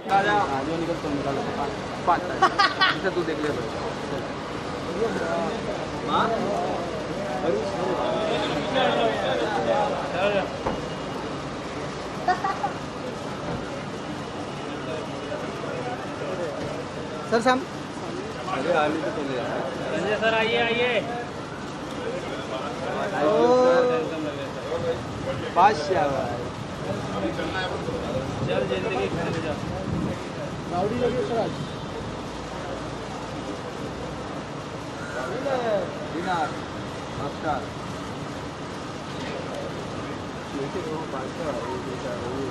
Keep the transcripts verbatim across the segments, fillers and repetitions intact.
हाँ जो निकल तो निकालो पाँच जैसे तू देख ले सर साम अरे आली तो चले संजय सर आइए आइए बादशाह चल जिंदगी खेल जा राउडी लगे सर आज दिनार नमस्कार लेकिन वो बादशाह वो बेचारा वो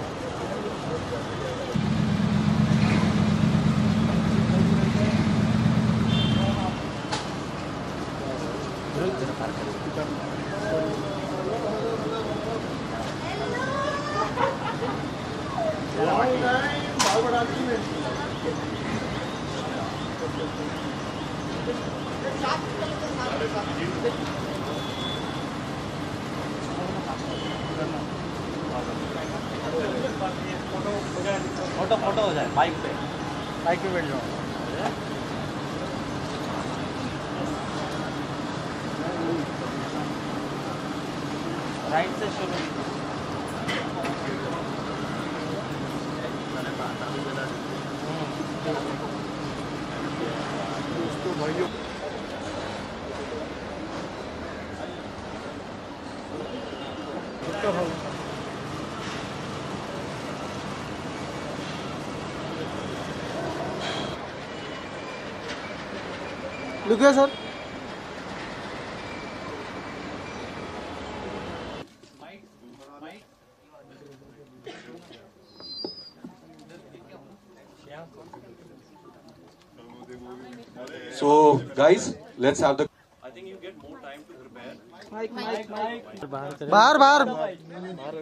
फोटो फोटो हो जाए बाइक पे बाइक पे बैठ जाओ राइट से शुरू दोस्तों भाइयों लुक है sir So guys, let's have the. I think you get more time to prepare. Mic mic mic बाहर बाहर बाहर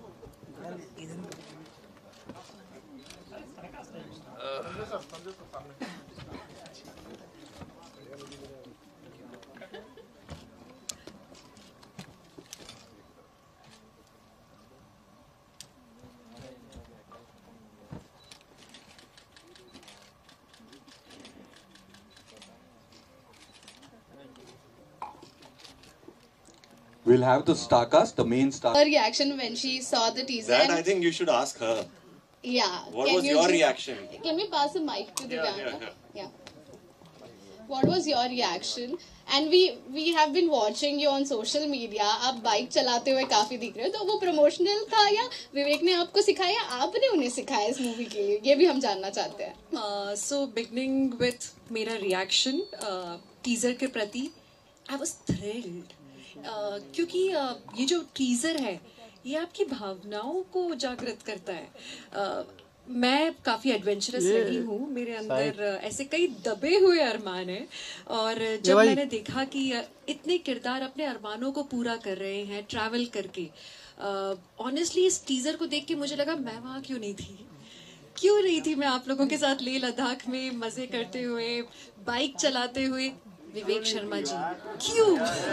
We'll have the star cast, the main star. Her reaction when she saw the teaser. That and I think you should ask her. yeah. What can was you your just- reaction? Can we pass the mic to the Yeah, camera? yeah, yeah. What was your reaction? And we we have been watching you on social media. आप bike चलाते हुए काफी दिख रहे हो, तो वो promotional था या विवेक ने आपको सिखाया, आपने उन्हें सिखाया इस मूवी के लिए? ये भी हम जानना चाहते हैं. सो बिगनिंग विथ मेरा रिएक्शन टीजर के प्रति, आई वाज थ्रिल्ड क्योंकि uh, ये जो टीजर है ये आपकी भावनाओं को जागृत करता है. uh, मैं काफी एडवेंचरस रही हूँ, मेरे अंदर uh, ऐसे कई दबे हुए अरमान हैं, और जब मैंने देखा कि uh, इतने किरदार अपने अरमानों को पूरा कर रहे हैं ट्रैवल करके, ऑनेस्टली uh, इस टीजर को देख के मुझे लगा मैं वहाँ क्यों नहीं थी, क्यों नहीं थी मैं आप लोगों के साथ लेह लद्दाख में मजे करते हुए, बाइक चलाते हुए. विवेक शर्मा जी, क्यों?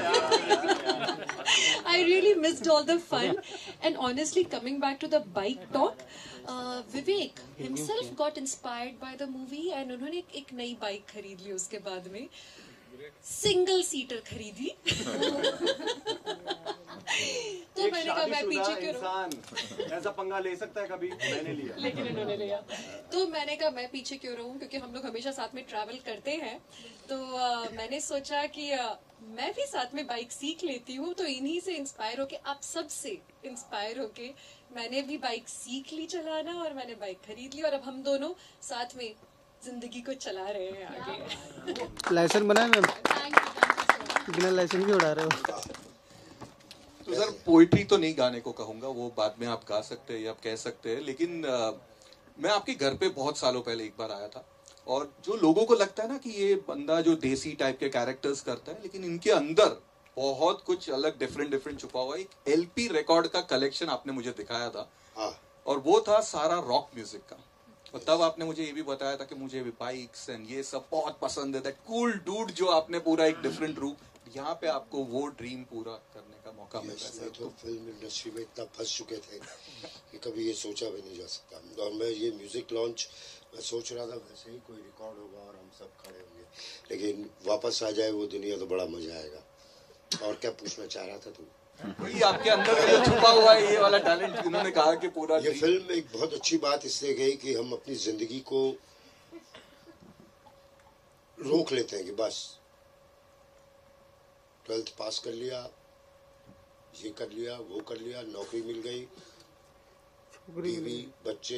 I really missed all the fun. And honestly, coming back to the bike talk, uh, Vivek himself got inspired by the movie and उन्होंने एक नई बाइक खरीद ली उसके बाद में, सिंगल सीटर खरीदी. तो मैंने कहा मैं पीछे क्यों रहूं, ऐसा पंगा ले सकता है कभी, मैंने लिया लेकिन इन्होंने लिया. तो मैंने कहा मैं पीछे क्यों रहूं, क्योंकि हम लोग हमेशा साथ में ट्रैवल करते हैं. तो uh, मैंने सोचा कि uh, मैं भी साथ में बाइक सीख लेती हूँ. तो इन्हीं से इंस्पायर होके, आप सब से इंस्पायर होके मैंने भी बाइक सीख ली चलाना, और मैंने बाइक खरीद ली, और अब हम दोनों साथ में जिंदगी को चला रहे हैं आगे. लाइसेंस बनाए मैम, बिना लाइसेंस भी उड़ा रहे हो. तो सर पोइट्री तो नहीं गाने को कहूंगा, वो बाद में आप गा सकते हैं या आप कह सकते हैं, लेकिन आ, मैं आपके घर पे बहुत सालों पहले एक बार आया था, और जो लोगों को लगता है ना कि ये बंदा जो देसी टाइप के कैरेक्टर्स करता है, लेकिन इनके अंदर बहुत कुछ अलग डिफरेंट डिफरेंट छुपा हुआ है. एक एलपी रिकॉर्ड का कलेक्शन आपने मुझे दिखाया था, और वो था सारा रॉक म्यूजिक का. और तब आपने मुझे ये भी बताया था कि मुझे भी बाइक्स एंड ये सब बहुत पसंद है, दैट कूल डूड जो आपने पूरा एक डिफरेंट रूप यहाँ पे आपको वो ड्रीम पूरा करने का मौका मिल रहा है। तो फिल्म इंडस्ट्री में इतना फंस चुके थे कि कभी ये सोचा भी नहीं जा सकता। और मैं ये म्यूजिक लॉन्च मैं सोच रहा था वैसे ही कोई रिकॉर्ड होगा और हम सब खड़े होंगे, लेकिन वापस आ जाए वो दुनिया तो बड़ा मजा आएगा। और क्या पूछना चाह रहा था तू? वही आपके अंदर में जो छुपा हुआ है ये वाला टैलेंट, उन्होंने कहा कि पूरा ये फिल्म एक बहुत अच्छी बात इसलिए गई कि हम अपनी जिंदगी को रोक लेते हैं कि बस ट्वेल्थ पास कर लिया, ये कर लिया, वो कर लिया, नौकरी मिल गई, बीवी बच्चे,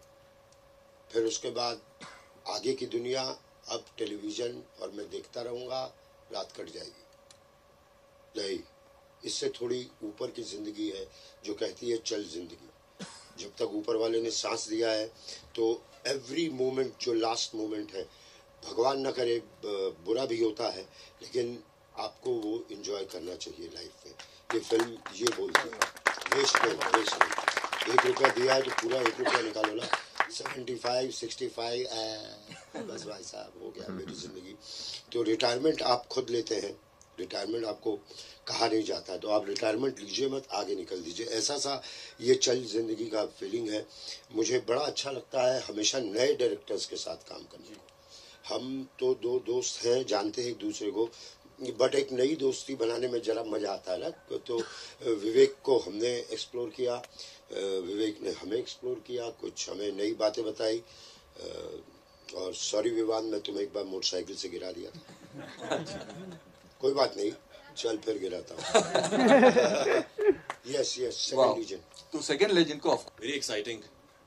फिर उसके बाद आगे की दुनिया, अब टेलीविजन और मैं देखता रहूंगा, रात कट जाएगी। नहीं, इससे थोड़ी ऊपर की जिंदगी है जो कहती है चल जिंदगी। जब तक ऊपर वाले ने सांस दिया है तो एवरी मोमेंट जो लास्ट मोमेंट है, भगवान न करे बुरा भी होता है, लेकिन आपको वो एंजॉय करना चाहिए लाइफ में। ये फिल्म ये बोलती है वेस्ट नहीं, वेस्ट नहीं। एक रुपया दिया है तो पूरा एक रुपया निकालो ना। सेवेंटी फाइव सिक्सटी फाइव बस भाई साहब हो गया मेरी जिंदगी। तो रिटायरमेंट आप खुद लेते हैं, रिटायरमेंट आपको कहा नहीं जाता है, तो आप रिटायरमेंट लीजिए मत, आगे निकल दीजिए। ऐसा सा ये चल जिंदगी का फीलिंग है। मुझे बड़ा अच्छा लगता है हमेशा नए डायरेक्टर्स के साथ काम करने को। हम तो दो दोस्त हैं, जानते हैं एक दूसरे को, बट एक नई दोस्ती बनाने में जरा मजा आता है ना। तो विवेक को हमने एक्सप्लोर किया, विवेक ने हमें एक्सप्लोर किया, कुछ हमें नई बातें बताई। और सॉरी विवान, मैं तुम्हें एक बार मोटरसाइकिल से गिरा दिया था। कोई बात नहीं, चल फिर गिराता हूँ। Yes yes, second legend. तो सेकंड लेजेंड को वेरी एक्साइटिंग।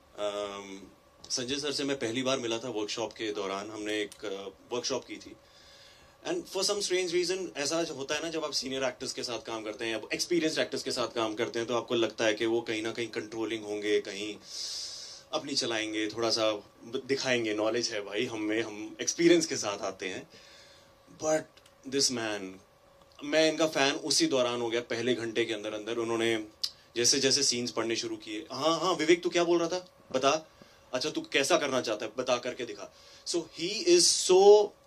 संजय सर से मैं पहली बार मिला था वर्कशॉप के दौरान, हमने एक वर्कशॉप की थी। And for some strange reason ऐसा होता है ना, जब आप सीनियर एक्टर्स के साथ काम करते हैं या एक्सपीरियंस्ड एक्टर्स के साथ काम करते हैं तो आपको लगता है कि वो कहीं ना कहीं कंट्रोलिंग होंगे, कहीं अपनी चलाएंगे, थोड़ा सा दिखाएंगे नॉलेज है भाई हमें, हम एक्सपीरियंस के साथ आते हैं। बट दिस मैन, मैं इनका फैन उसी दौरान हो गया, पहले घंटे के अंदर अंदर उन्होंने जैसे जैसे सीन्स पढ़ने शुरू किए। हाँ हाँ विवेक तू क्या बोल रहा था, बता, अच्छा तू कैसा करना चाहता है, बता करके दिखा। So he is so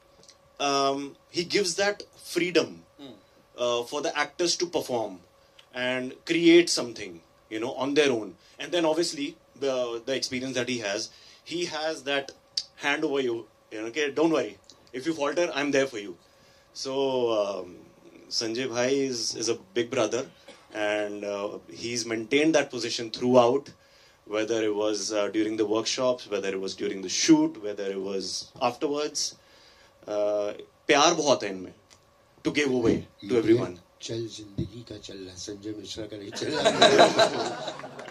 he gives that freedom for the actors to perform and create something, you know, on their own. And then obviously the the experience that he has, he has that hand over you, you know, okay, don't worry, if you falter, I'm there for you. So um, Sanjay bhai is is a big brother, and uh, he's maintained that position throughout, whether it was uh, during the workshops, whether it was during the shoot, whether it was afterwards. uh, प्यार बहुत है इनमें, to give away to everyone. चल जिंदगी का चल रहा, संजय मिश्रा का नहीं चल रहा।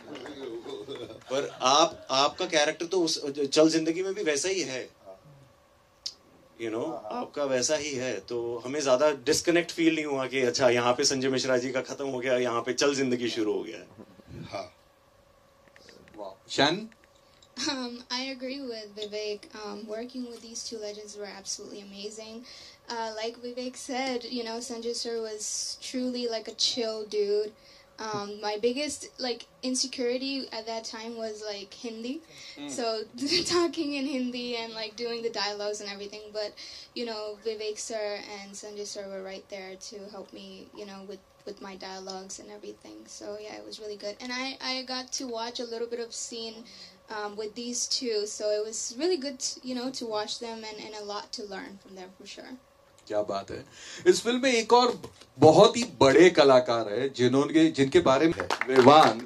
पर आप आपका कैरेक्टर तो उस चल जिंदगी में भी वैसा ही है, यू you नो know, आपका वैसा ही है। तो हमें ज्यादा डिस्कनेक्ट फील नहीं हुआ कि अच्छा यहाँ पे संजय मिश्रा जी का खत्म हो गया, यहाँ पे चल जिंदगी शुरू हो गया है। हाँ। Shan? Um, I agree with Vivek. Um, working with these two legends were absolutely amazing. Uh, like Vivek said, you know, Sanjay sir was truly like a chill dude. Um, my biggest like insecurity at that time was like Hindi, mm. so talking in Hindi and like doing the dialogues and everything. But you know, Vivek sir and Sanjay sir were right there to help me, you know, with with my dialogues and everything. So yeah, it was really good. And I I got to watch a little bit of scene um, with these two, so it was really good, to, you know, to watch them and and a lot to learn from them for sure. क्या बात है। इस film में एक और बहुत ही बड़े कलाकार है जिन्होंने जिनके बारे में विवान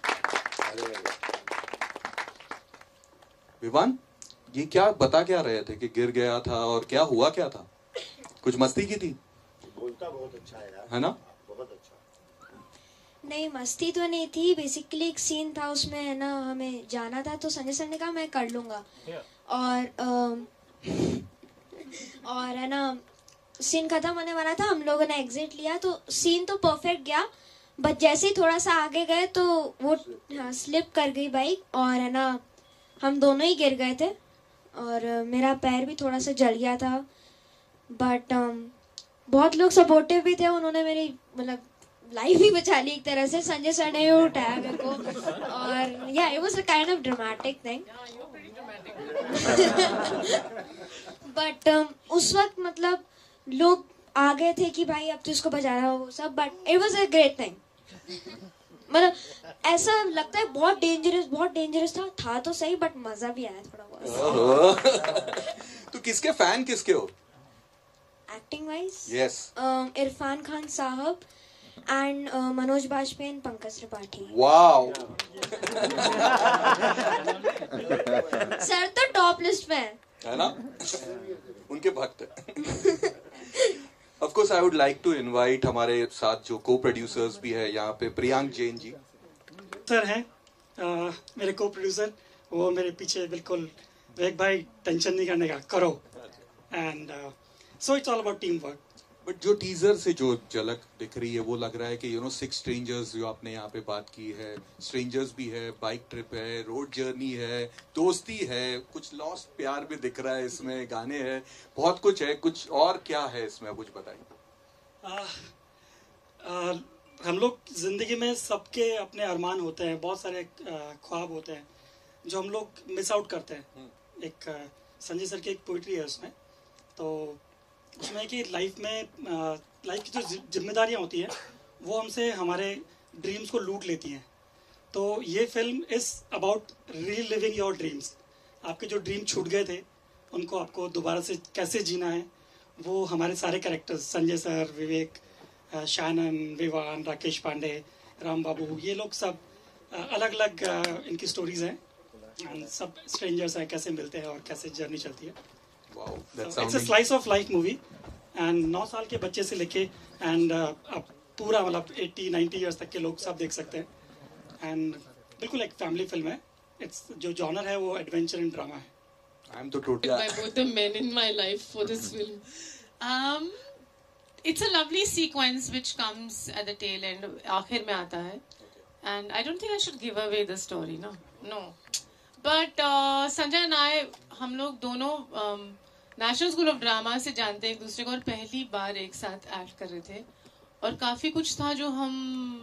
विवान ये क्या बता क्या रहे थे कि गिर गया था और क्या हुआ क्या था, कुछ मस्ती की थी? बोलता बहुत अच्छा है यार, है ना? बहुत अच्छा। नहीं मस्ती तो नहीं थी, बेसिकली एक सीन था उसमें है ना, हमें जाना था तो संजय सर ने कहा मैं कर लूंगा। और आ, और है ना सीन खत्म होने वाला था, हम लोगों ने एग्जिट लिया तो सीन तो परफेक्ट गया, बट जैसे ही थोड़ा सा आगे गए तो वो हाँ, स्लिप कर गई बाइक और है ना हम दोनों ही गिर गए थे और मेरा पैर भी थोड़ा सा जल गया था। बट बहुत लोग सपोर्टिव भी थे, उन्होंने मेरी मतलब लाइफ ही बचा ली एक तरह से। संजय सर ने भी उठाया मेरे को और या it was a kind of dramatic thing. But उस वक्त मतलब लोग आ गए थे कि भाई अब तो इसको बजा रहा हो वो सब, but it was a great thing. मतलब ऐसा लगता है बहुत डेंजरस बहुत डेंजरस था था तो सही, बट मजा भी आया थोड़ा बहुत. तो किसके फैन किसके हो? Acting wise yes. Irfan Khan साहब and Manoj Bajpayee and Pankaj Tripathi. Wow. Sir तो टॉप लिस्ट में है है ना? उनके भक्त है. Of course, I would like to invite हमारे साथ जो co-producers भी है यहाँ पे, प्रियांक जैन जी. सर हैं uh, मेरे co-producer, वो मेरे पीछे बिल्कुल विवेक भाई टेंशन नहीं करने का, करो. And so it's all about team work. But जो टीजर से जो झलक दिख रही है वो लग रहा है कि यू नो सिक्स स्ट्रेंजर्स जो आपने यहाँ पे बात की है, स्ट्रेंजर्स भी है, बाइक ट्रिप है, रोड जर्नी है, दोस्ती है, कुछ लॉस्ट प्यार भी दिख रहा है इसमें, गाने हैं, बहुत कुछ है. कुछ और क्या है इसमें, कुछ बताइए. uh, uh, हम लोग जिंदगी में सबके अपने अरमान होते हैं, बहुत सारे uh, ख्वाब होते हैं जो हम लोग मिस आउट करते हैं. एक uh, संजय सर की एक पोइट्री है उसमें, तो उसमें कि लाइफ में लाइफ की जो जिम्मेदारियां होती हैं वो हमसे हमारे ड्रीम्स को लूट लेती हैं. तो ये film is about reliving your dreams. आपके जो ड्रीम छूट गए थे उनको आपको दोबारा से कैसे जीना है, वो हमारे सारे characters, Sanjay sir, Vivek, Shannon, Vivaan, Rakesh Pandey, Ram Babu, ये लोग सब अलग अलग इनकी स्टोरीज हैं. सब स्ट्रेंजर्स हैं, कैसे मिलते हैं और कैसे जर्नी चलती है. Wow, that's it's a slice of life movie. And नौ साल के बच्चे से लेके एंड अब पूरा मतलब अस्सी नब्बे इयर्स तक के लोग सब देख सकते हैं. एंड बिल्कुल एक फैमिली फिल्म है. इट्स जो जॉनर है वो एडवेंचर एंड ड्रामा है. आई एम तो totally by both the men in my life for this film. Um, it's a lovely sequence which comes at the tail end. आखिर में आता है. And I don't think I should give away the story, no, no. But uh, Sanjay and I, हम लोग दोनों national school of drama से जानते हैं एक दूसरे को, और पहली बार एक साथ एक्ट कर रहे थे, और काफ़ी कुछ था जो हम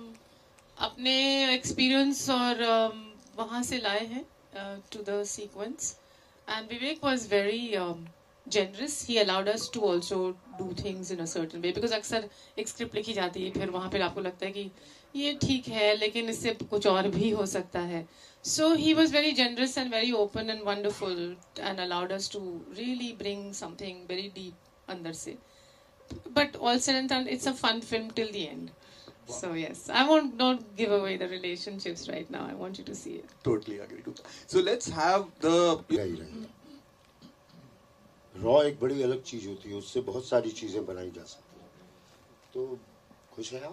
अपने एक्सपीरियंस और um, वहाँ से लाए हैं to the sequence. And Vivek was very generous. He allowed us to also do things in a certain way, because अक्सर एक स्क्रिप्ट लिखी जाती है, फिर वहाँ पे आपको लगता है कि ये ठीक है लेकिन इससे कुछ और भी हो सकता है. So he was very generous and very open and wonderful and allowed us to really bring something very deep अंदर से. But all said and done, it's a fun film till the end. Wow. So yes, I won't not give away the relationships right now. I want you to see it. Totally agree to that. So let's have the raw एक बड़ी अलग चीज होती है, उससे बहुत सारी चीजें बनाई जा सकती हैं. तो खुश हैं आप?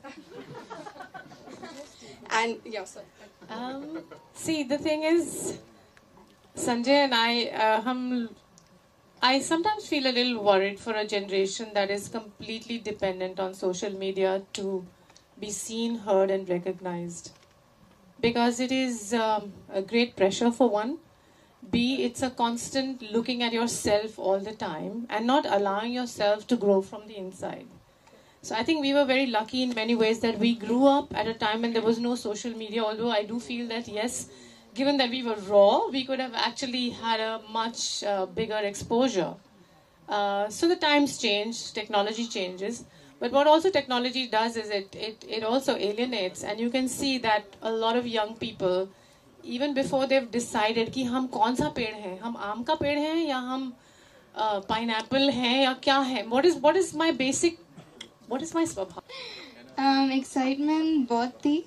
And yes, sir. Um, see, the thing is, Sanjay and I, uh, hum, I sometimes feel a little worried for a generation that is completely dependent on social media to be seen, heard, and recognized. Because it is um, a great pressure for one. B, it's a constant looking at yourself all the time and not allowing yourself to grow from the inside. So I think we were very lucky in many ways that we grew up at a time when there was no social media, although I do feel that yes, given that we were raw, we could have actually had a much uh, bigger exposure. Uh, so the times change, technology changes, but what also technology does is it, it, it also alienates, and you can see that a lot of young people, even before they've decided कि हम कौन सा पेड़ हैं, हम आम का पेड़ हैं या हम पाइनएप्पल हैं या क्या है, what is what is my basic What is my स्वभाव? Um, excitement बहुत थी.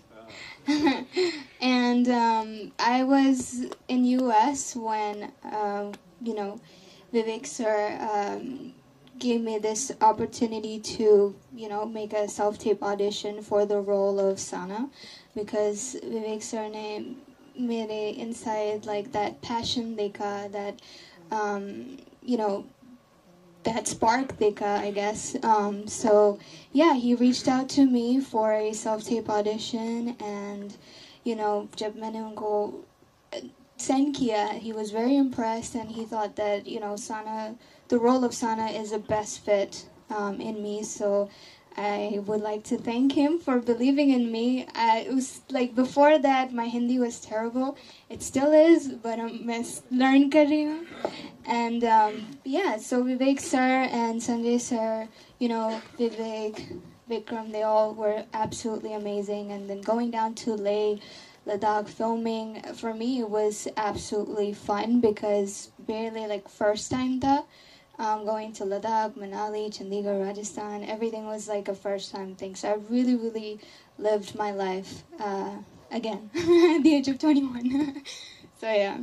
And um, I was in U S when um, you know Vivek sir um, gave me this opportunity to you know make a self-tape audition for the role of Sana, because Vivek sir ने मेरे inside like that passion देखा, that um, you know that spark देखा, I guess. Um, so yeah, he reached out to me for a self-tape audition, and you know जब मैंने उनको send किया, he was very impressed, and he thought that you know Sana, the role of Sana is the best fit um, in me. So I would like to thank him for believing in me. Uh, it was like before that, my Hindi was terrible. It still is, but I'm learn kar rahi hu. And um, yeah, so Vivek sir and Sanjay sir, you know, Vivek, Vikram, they all were absolutely amazing. And then going down to Leh, Ladakh filming, for me it was absolutely fun because barely like first time tha. Um, going to Ladakh, Manali, Chandigarh, Rajasthan, everything was like a first time thing. So I really, really lived my life uh, again at the age of twenty-one. So yeah.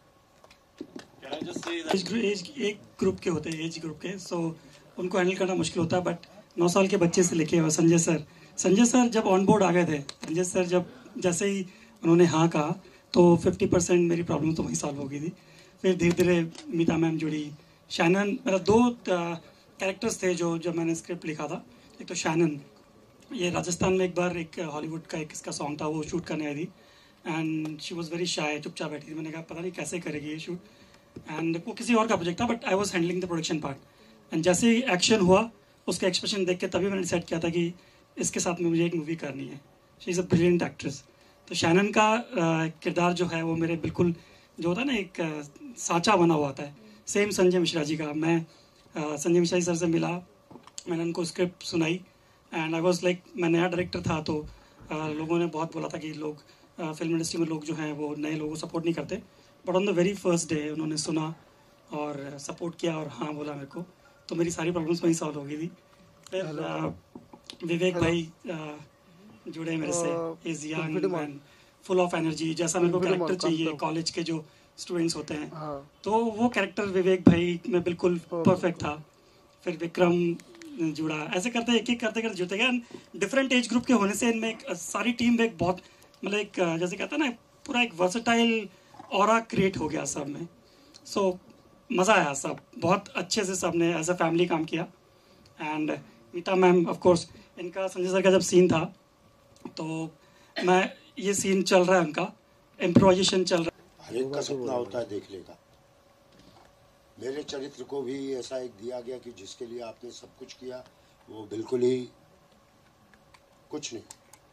Can I just say that age, age, एक group के होते हैं age group के सो उनको handle करना मुश्किल होता है बट नौ साल के बच्चे से लेके संजय सर संजय सर जब ऑन बोर्ड आ गए थे संजय सर जब जैसे ही उन्होंने हाँ कहा तो फिफ्टी परसेंट मेरी प्रॉब्लम तो वहीं सॉल्व हो गई थी फिर धीरे धीरे मीता मैम जुड़ी शैनन मेरा दो कैरेक्टर्स थे जो जब मैंने स्क्रिप्ट लिखा था एक तो शैनन ये राजस्थान में एक बार एक हॉलीवुड का एक इसका सॉन्ग था वो शूट करने आई थी and she was very shy चुपचाप बैठी थी मैंने कहा पता नहीं कैसे करेगी ये शूट एंड वो किसी और का प्रोजेक्ट था but I was handling the production part and जैसे ही एक्शन हुआ उसका एक्सप्रेशन देख के तभी मैंने डिसाइड किया था कि इसके साथ में मुझे एक मूवी करनी है she is a brilliant actress तो शैनन का किरदार जो है वो मेरे बिल्कुल जो होता है ना एक साँचा बना हुआ था सेम संजय मिश्रा जी का मैं uh, संजय मिश्रा जी सर से मिला मैंने उनको स्क्रिप्ट सुनाई एंड आई वाज लाइक मैं नया डायरेक्टर था तो uh, लोगों ने बहुत बोला था कि लोग फिल्म uh, इंडस्ट्री में लोग जो हैं वो नए लोगों को सपोर्ट नहीं करते but on the very first day उन्होंने सुना और सपोर्ट किया और हाँ बोला मेरे को तो मेरी सारी प्रॉब्लम्स वहीं सॉल्व हो गई थी फिर uh, विवेक भाई uh, जुड़े मेरे से is young and full of energy जैसा मेरे को कैरेक्टर चाहिए कॉलेज के जो स्टूडेंट्स होते हैं हाँ। तो वो कैरेक्टर विवेक भाई में बिल्कुल परफेक्ट था फिर विक्रम जुड़ा ऐसे करते एक एक करते करते जुड़ते गए डिफरेंट एज ग्रुप के होने से इनमें एक सारी टीम में एक बहुत मतलब एक जैसे कहते हैं ना पूरा एक वर्सेटाइल ऑरा क्रिएट हो गया सब में सो so, मज़ा आया सब बहुत अच्छे से सब ने एज अ फैमिली काम किया and Meeta ma'am of course इनका संजय सर का जब सीन था तो मैं ये सीन चल रहा है उनका इम्प्रोवाइजेशन चल रहा है हर एक का सपना होता है देखने का मेरे चरित्र को भी ऐसा एक दिया गया कि जिसके लिए आपने सब कुछ किया वो बिल्कुल ही कुछ नहीं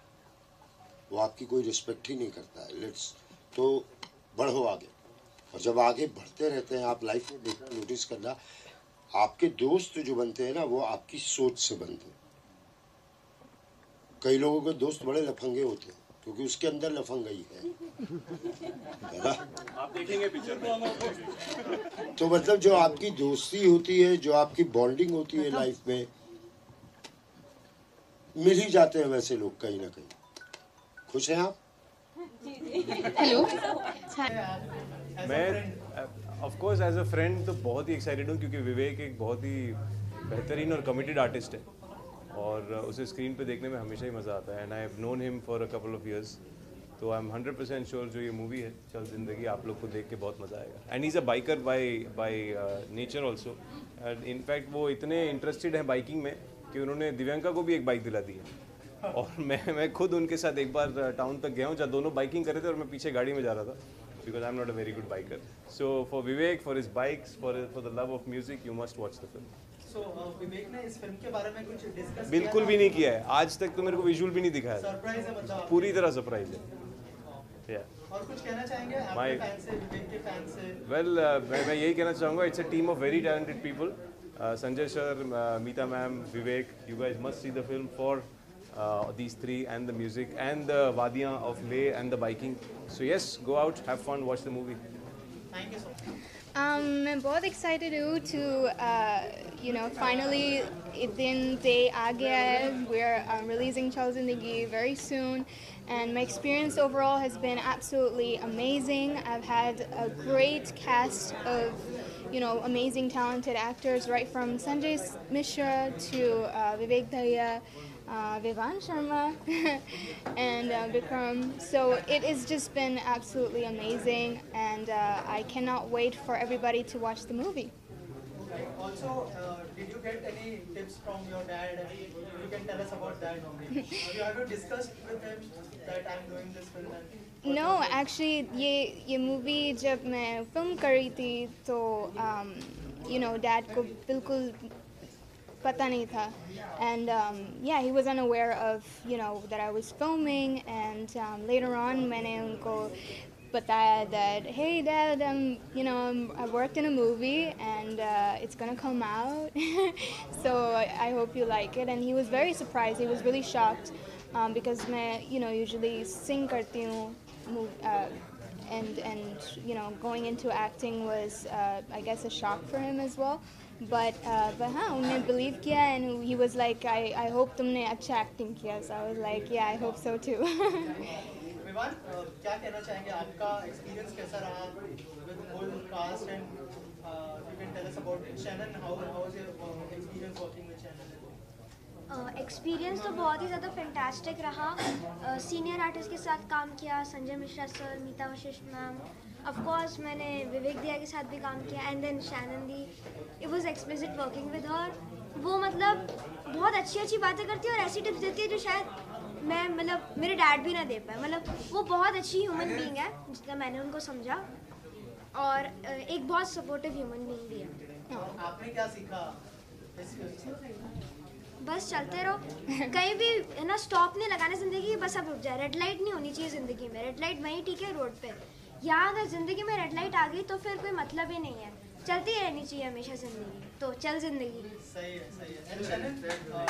वो आपकी कोई रिस्पेक्ट ही नहीं करता है लेट्स तो बढ़ो आगे और जब आगे बढ़ते रहते हैं आप लाइफ में देखना नोटिस करना आपके दोस्त जो बनते हैं ना वो आपकी सोच से बनते हैं कई लोगों के दोस्त बड़े लफंगे होते हैं क्योंकि उसके अंदर लफंगाई है आप देखेंगे पिक्चर में तो मतलब जो आपकी दोस्ती होती है जो आपकी बॉन्डिंग होती है लाइफ में मिल ही जाते हैं वैसे लोग कहीं ना कहीं खुश हैं आप हेलो मैं of course as a friend तो बहुत ही एक्साइटेड हूँ क्योंकि विवेक एक बहुत ही बेहतरीन और कमिटेड आर्टिस्ट है और उसे स्क्रीन पे देखने में हमेशा ही मज़ा आता है and I have known him for a couple of years तो I am hundred percent sure जो ये मूवी है चल जिंदगी आप लोग को देख के बहुत मज़ा आएगा and is a biker by by nature also and in fact वो इतने इंटरेस्टेड हैं बाइकिंग में कि उन्होंने दिव्यांका को भी एक बाइक दिला दी है और मैं मैं खुद उनके साथ एक बार टाउन तक गया हूँ जहाँ दोनों बाइकिंग कर रहे थे और मैं पीछे गाड़ी में जा रहा था because I am not a very good biker so for Vivek for his bikes for for the love of music you must watch the film So, uh, Vivek ने इस फिल्म के बारे में कुछ डिस्कस बिल्कुल भी नहीं किया है आज तक तो मेरे को विजुअल भी नहीं दिखाया सरप्राइज है मतलब पूरी तरह सरप्राइज है yeah. और कुछ कहना चाहेंगे आपके फैन से विवेक के फैन से वेल मैं मैं यही कहना चाहूँगा it's a team of very talented people Sanjay sir Meeta ma'am Vivek you guys must see the film for these three and the music and the wadiyan of Leh and the biking so yes go out have fun watch the movie thank you so much Um, मैं बहुत excited हूँ to uh, you know finally दिन day आ गया है we're um, releasing चल जिंदगी very soon and my experience overall has been absolutely amazing. I've had a great cast of you know amazing talented actors right from Sanjay Mishra to uh, Vivek Dhaya, uh, Vivan Sharma and uh, Vikram. So it has just been absolutely amazing and uh, I cannot wait for everybody to watch the movie. Also, uh, did you get any tips from your dad? You can tell us about that. Have you ever discussed with him that I'm doing this film? And No, actually, ये ये movie जब मैं film कर रही थी तो um, you know dad को बिल्कुल पता नहीं था. And um, yeah, he was unaware of, you know, that I was filming. And um, later on, मैंने उनको बताया that, hey dad, um, you know, I'm, I worked in a movie and uh, it's gonna come out. So I, I hope you like it. And he was very surprised. He was really shocked um, because मैं, you know, usually sing करती हूँ, uh, and and you know, going into acting was uh, I guess a shock for him as well. But uh, but हाँ, उन्होंने believe किया and he was like, I I hope तुमने अच्छा acting किया. So I was like, yeah, I hope so too. Vivaan, क्या कहना चाहेंगे, आपका एक्सपीरियंस कैसा रहा with whole cast, and uh, you can tell us about Shannon. How how was your experience working with Shannon? Experience uh, तो बहुत ही ज़्यादा fantastic रहा. सीनियर uh, आर्टिस्ट के साथ काम किया, Sanjay Mishra sir, Meeta Vashishtha ma'am, of course मैंने विवेक दिया के साथ भी काम किया, एंड देन शैनन दी. It was explicit working with her. वो मतलब बहुत अच्छी अच्छी बातें करती है और ऐसी टिप्स देती है जो शायद मैं मतलब मेरे डैड भी ना दे पाए. मतलब वो बहुत अच्छी ह्यूमन बीइंग है जितना मैंने उनको समझा, और एक बहुत सपोर्टिव ह्यूमन बीइंग भी है. आपने क्या सीखा? बस चलते रहो, कहीं भी है ना स्टॉप नहीं लगाना ज़िंदगी की. बस अब रुक जाए. रेड लाइट नहीं होनी चाहिए ज़िंदगी में. रेड लाइट वहीं ठीक है रोड पे. यहाँ अगर ज़िंदगी में रेड लाइट आ गई तो फिर कोई मतलब ही नहीं है. चलती रहनी चाहिए हमेशा ज़िंदगी. तो चल ज़िंदगी. सही है, सही है. And Shannon, uh,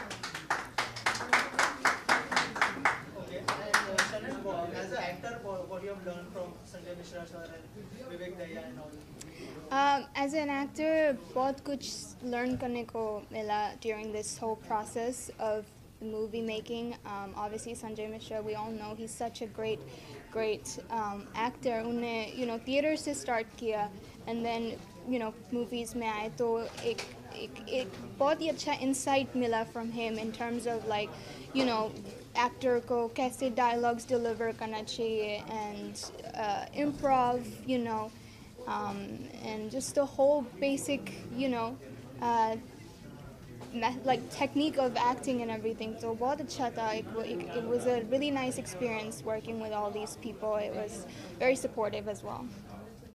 okay. And uh, Shannon, as an actor, what you have learned from Sanjay Mishra sir and Vivek Dahiya and all? Um, as an actor, बहुत कुछ learn करने को मिला during this whole process of movie making. Um, obviously, Sanjay Mishra, we all know he's such a great, great um, actor. उन्होंने, you know, theater से start किया, and then, you know, movies में आए तो एक एक एक बहुत ही अच्छा insight मिला from him in terms of like, you know, actor को कैसे dialogues deliver करना चाहिए, and uh, improv, you know, um, and just the whole basic, you know, uh, like technique of acting and everything. So बहुत अच्छा था. It, it, it was a really nice experience working with all these people. It was very supportive as well.